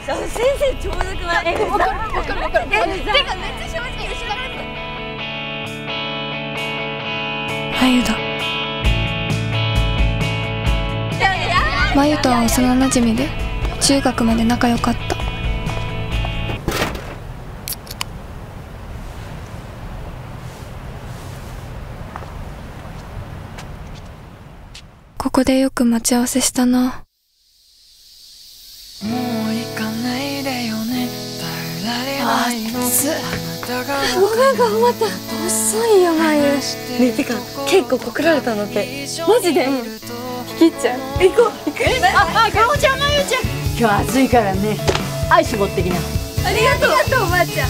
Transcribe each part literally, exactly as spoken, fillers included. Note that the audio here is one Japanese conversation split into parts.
先生ちょうどくない？え、わかるわかるわかる。てかめっちゃ正直後ろから見て。 まゆだ。まゆとは幼なじみで中学まで仲良かった。ここでよく待ち合わせしたな。 暑っ。ごめん頑張った。遅いよまゆ。ねえてか結構告られたのってマジで？うん。引きちゃう。行こう行く。ああかおちゃんまゆちゃん。 今日暑いからね。アイス持ってきな。 ありがとう。ありがとうおばあちゃん。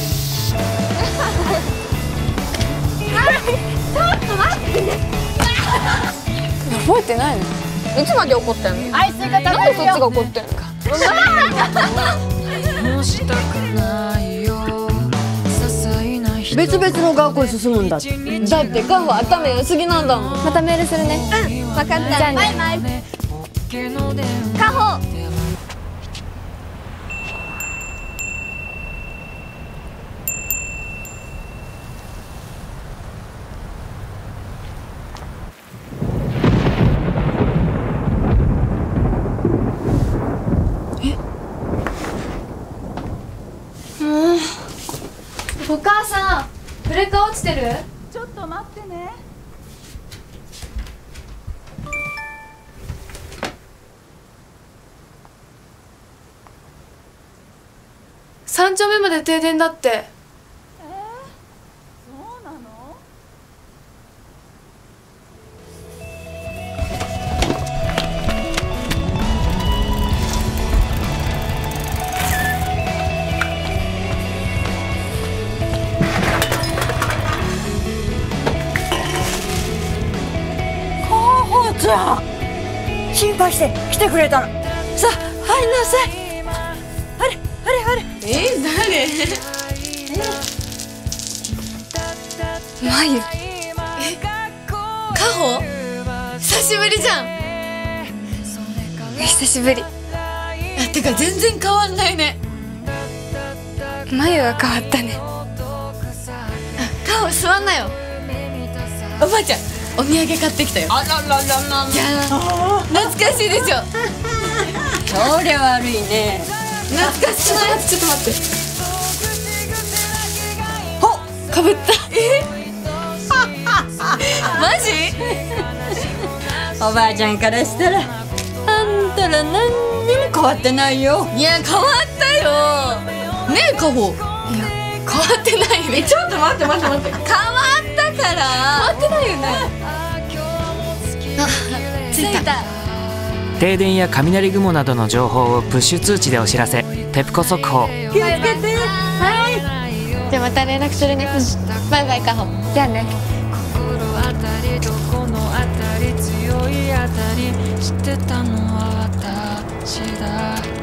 ちょっと待ってね。覚えてないの？いつまで怒ってんの？アイスが食べるよ。なんでそっちが怒ってんのか。 別々の学校に進むんだって。 だってカホ頭良すぎなんだもん。 またメールするね。 うん、分かった。じゃあね。バイバイ。カホ。 お母さん、ブレーカー落ちてる？ ちょっと待ってね。 三丁目まで停電だって。 えー、そうなの？ じゃあ心配して来てくれたの。さあ入んなさい。あれあれあれ。 えー、誰？まゆ。え、カホ？久しぶりじゃん。久しぶり。あ、てか全然変わんないね。まゆは変わったね。あ、カホ座んなよ。おばあちゃん。お土産買ってきたよ。あらららら。じゃあ懐かしいでしょ。 そりゃ悪いね。 懐かしいな。ちょっと待って。ほっ、かぶった。え？マジ？ おばあちゃんからしたらあんたら何にも変わってないよ。 いや変わったよ。ねえカホ。いや変わってないね。ちょっと待って待って待って。変わったから。変わってないよね。あ、着いた。 停電や雷雲などの情報をプッシュ通知でお知らせ。テプコ速報。 気をつけて。はい。 じゃあまた連絡するね。バイバイカホ。じゃあね。 心当たりどこの当たり強い当たりしてたのは私だ。